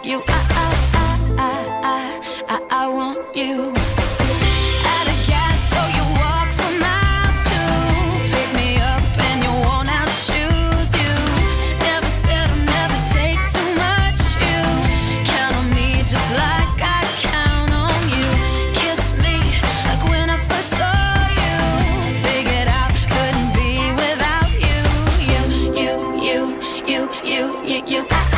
I want you. At a gas, so you walk for miles to pick me up, and you won't have shoes. You never said I'll never take too much. You count on me just like I count on you. Kiss me like when I first saw you. Figured out couldn't be without you. You.